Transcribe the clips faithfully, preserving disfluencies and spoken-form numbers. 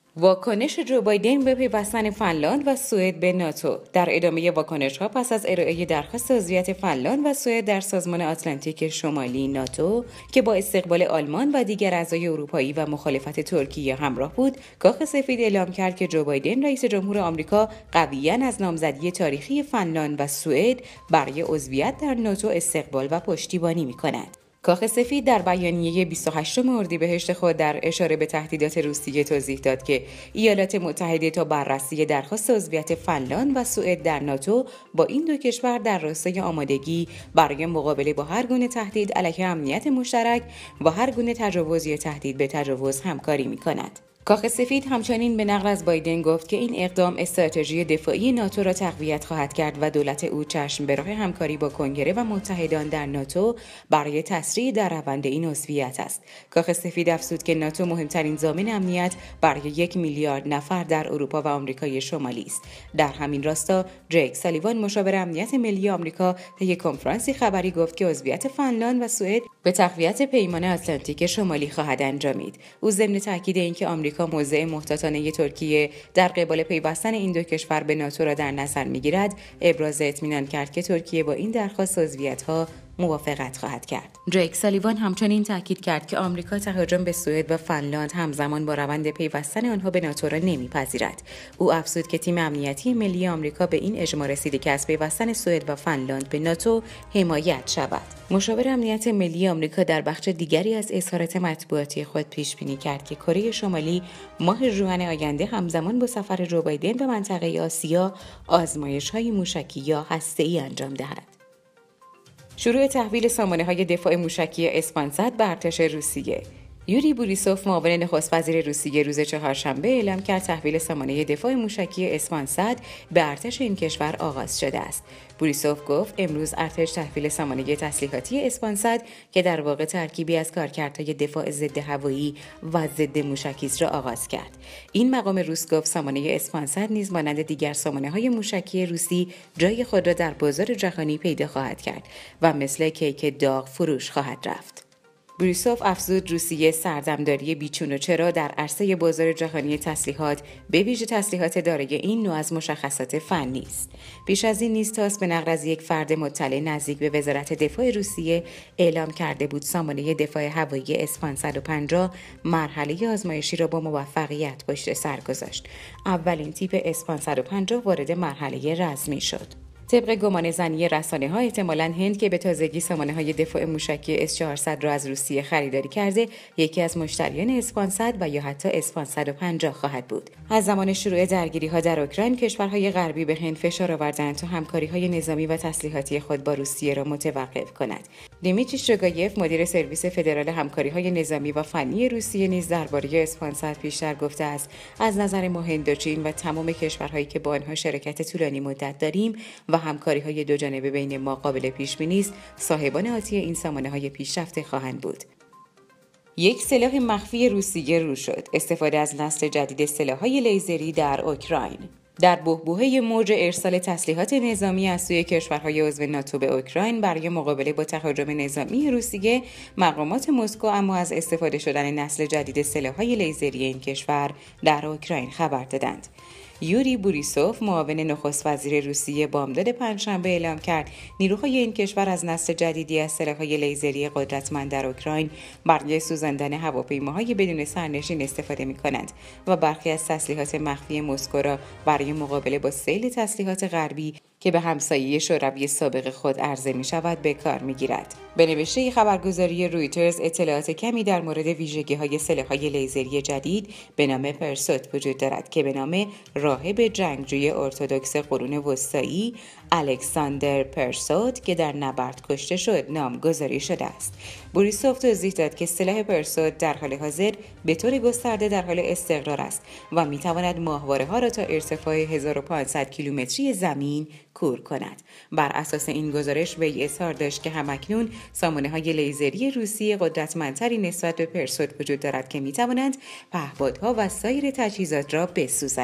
واکنش جو بایدن به پیوستن فنلاند و سوئد به ناتو. در ادامه واکنش‌ها پس از ارائه درخواست عضویت فنلاند و سوئد در سازمان آتلانتیک شمالی ناتو که با استقبال آلمان و دیگر اعضای اروپایی و مخالفت ترکیه همراه بود، کاخ سفید اعلام کرد که جو بایدن رئیس جمهور آمریکا قویاً از نامزدی تاریخی فنلاند و سوئد برای عضویت در ناتو استقبال و پشتیبانی می‌کند. کاخ سفید در بیانیه بیست و هشتم اردیبهشت خود در اشاره به تهدیدات روسیه توضیح داد که ایالات متحده تا بررسی درخواست عضویت فنلاند و سوئد در ناتو با این دو کشور در راستای آمادگی برای مقابله با هر گونه تهدید علیه امنیت مشترک و هر گونه تجاوز یا تهدید به تجاوز همکاری می‌کند. کاخ سفید همچنین به نقل از بایدن گفت که این اقدام استراتژی دفاعی ناتو را تقویت خواهد کرد و دولت او چشم به راه همکاری با کنگره و متحدان در ناتو برای تسریع در روند این عضویت است. کاخ سفید افزود که ناتو مهمترین ضامن امنیت برای یک میلیارد نفر در اروپا و آمریکای شمالی است. در همین راستا جیک سالیوان مشاور امنیت ملی آمریکا طی کنفرانسی خبری گفت که عضویت فنلاند و سوئد به تقویت پیمان آتلانتیک شمالی خواهد انجامید. او ضمن تاکید اینکه آمریکا موضع محتاطانه ترکیه در قبال پیوستن این دو کشور به ناتو را در نظر می‌گیرد، ابراز اطمینان کرد که ترکیه با این درخواست عضویت‌ها موافقت خواهد کرد. جیک سالیوان همچنین تاکید کرد که آمریکا تهاجم به سوئد و فنلاند همزمان با روند پیوستن آنها به ناتو را نمی‌پذیرد. او افزود که تیم امنیتی ملی آمریکا به این اجماع رسیده که از پیوستن سوئد و فنلاند به ناتو حمایت شود. مشاور امنیت ملی آمریکا در بخش دیگری از اظهارات مطبوعاتی خود پیش بینی کرد که کره شمالی ماه ژوئن آینده همزمان با سفر جو بایدن به منطقه آسیا آزمایش‌های موشکی یا هسته‌ای انجام دهد. شروع تحویل سامانه‌های دفاع موشکی اسپانسد به ارتش روسیه. یوری بوریسوف معاون نخست وزیر روسیه روز چهارشنبه اعلام کرد تحویل سامانه دفاع موشکی اسپانسد به ارتش این کشور آغاز شده است. بوریسوف گفت امروز ارتش تحویل سامانه تسلیحاتی اسپانسد که در واقع ترکیبی از کارکردهای دفاع ضد هوایی و ضد موشکی است را آغاز کرد. این مقام روس گفت سامانه اسپانسد نیز مانند دیگر سامانه‌های موشکی روسی جای خود را در بازار جهانی پیدا خواهد کرد و مثل کیک داغ فروش خواهد رفت. بوریسوف افزود روسیه سردمداری بیچون و چرا در عرصه بازار جهانی تسلیحات به ویژه تسلیحات دارای این نوع از مشخصات فنی است. پیش از این نیز تاس به نقل از یک فرد مطلع نزدیک به وزارت دفاع روسیه اعلام کرده بود سامانه دفاع هوایی اسپان صد و پنجاه مرحله آزمایشی را با موفقیت پشت سر گذاشت. اولین تیپ اسپان صد و پنجاه وارد مرحله رزمی شد. طبق گمان زنی رسانه‌ها احتمالاً هند که به تازگی سامانه‌های دفاع موشکی اس چهارصد را از روسیه خریداری کرده، یکی از مشتریان اسپان صد و یا حتی اسپان صد و پنجاه خواهد بود. از زمان شروع درگیری‌ها در اوکراین، کشورهای غربی به هند فشار آوردند تا همکاری‌های نظامی و تسلیحاتی خود با روسیه را متوقف کند. دیمیتری شوگایف، مدیر سرویس فدرال همکاری‌های نظامی و فنی روسیه نیز درباره اسپان صد پیشتر گفته است: از نظر ما هند و چین و تمام کشورهایی که با آنها شرکت طولانی مدت داریم و همکاری‌های دو جانبه بین ما قابل پیش‌بینی است، صاحبان آتی این سامانه‌های پیشرفته خواهند بود. یک سلاح مخفی روسیه رو شد. استفاده از نسل جدید سلاح‌های لیزری در اوکراین. در بحبوحه موج ارسال تسلیحات نظامی از سوی کشورهای عضو ناتو به اوکراین برای مقابله با تهاجم نظامی روسیه، مقامات مسکو اما از استفاده شدن نسل جدید سلاح‌های لیزری این کشور در اوکراین خبر دادند. یوری بوریسوف، معاون نخست وزیر روسیه، بامداد پنجشنبه اعلام کرد نیروهای این کشور از نسل جدیدی از سلاح‌های لیزری قدرتمند در اوکراین برای سوزاندن هواپیماهای بدون سرنشین استفاده می‌کنند و برخی از تسلیحات مخفی مسکو را برای مقابله با سیل تسلیحات غربی که به همسایه شوروی سابق خود عرضه می شود به کار می گیرد. به نوشته خبرگزاری رویترز، اطلاعات کمی در مورد ویژگی های سلاح‌های لیزری جدید به نام پرسوت وجود دارد که به نام راهب جنگجوی ارتدوکس قرون وسطایی الکساندر پرسوت که در نبرد کشته شد نامگذاری شده است. بوریسوف توضیح داد که سلاح پرسوت در حال حاضر به طور گسترده در حال استقرار است و می تواند ماهواره‌ها را تا ارتفاع هزار و پانصد کیلومتری زمین کور کند. بر اساس این گزارش وی اظهار داشت که همکنون سامانه‌های لیزری روسی قدرتمندتری نسبت به پرسوت وجود دارد که می توانند پهپادها و سایر تجهیزات را بسوزاند.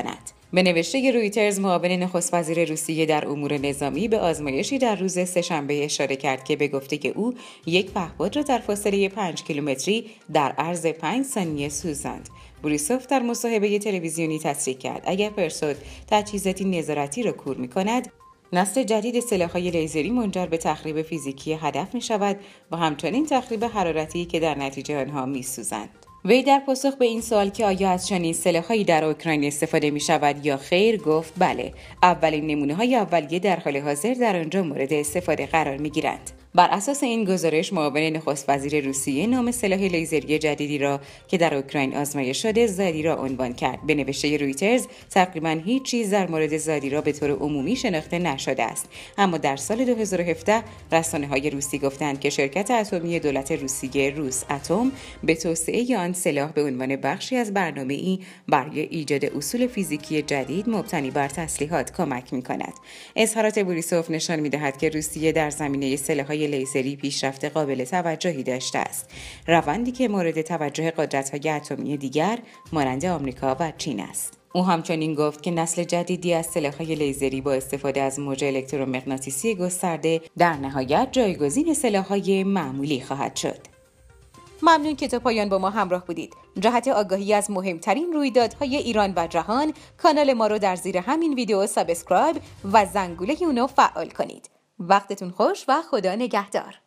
به نوشته رویترز، معاون نخست وزیر روسیه در امور نظامی به آزمایشی در روز سه‌شنبه اشاره کرد که به گفته او یک پهپاد را در فاصله پنج کیلومتری در عرض پنج ثانیه سوزاند. بوریسوف در مصاحبه تلویزیونی تصریح کرد اگر پرسود تجهیزاتی نظارتی را کور می‌کند، نسل جدید سلاح‌های لیزری منجر به تخریب فیزیکی هدف می‌شود و همچنین تخریب حرارتی که در نتیجه آنها می‌سوزند. وی در پاسخ به این سوال که آیا از چنین سلاح‌هایی در اوکراین استفاده می‌شود یا خیر گفت بله، اولین نمونه‌های اولیه در حال حاضر در آنجا مورد استفاده قرار می‌گیرند. بر اساس این گزارش، معاون نخست وزیر روسیه نام سلاح لیزری جدیدی را که در اوکراین آزمایش شده زادی را عنوان کرد. به نوشته رویترز، تقریباً هیچ چیز در مورد زادی را به طور عمومی شناخته نشده است، اما در سال دو هزار و هفده رسانه‌های روسی گفتند که شرکت اتمی دولت روسیه روس اتم به توسعه آن سلاح به عنوان بخشی از برنامه‌ای برای ایجاد اصول فیزیکی جدید مبتنی بر تسلیحات کمک می‌کند. اظهارات بوریسوف نشان می‌دهد که روسیه در زمینه سلاح‌های لیزری پیشرفت قابل توجهی داشته است، روندی که مورد توجه قدرت‌های اتمی دیگر مانند آمریکا و چین است. او همچنین گفت که نسل جدیدی از سلاح‌های لیزری با استفاده از موج الکترومغناطیسی گسترده در نهایت جایگزین سلاح‌های معمولی خواهد شد. ممنون که تا پایان با ما همراه بودید. جهت آگاهی از مهمترین رویدادهای ایران و جهان، کانال ما رو در زیر همین ویدیو سابسکرایب و زنگوله اونو فعال کنید. وقتتون خوش و خدا نگهدار.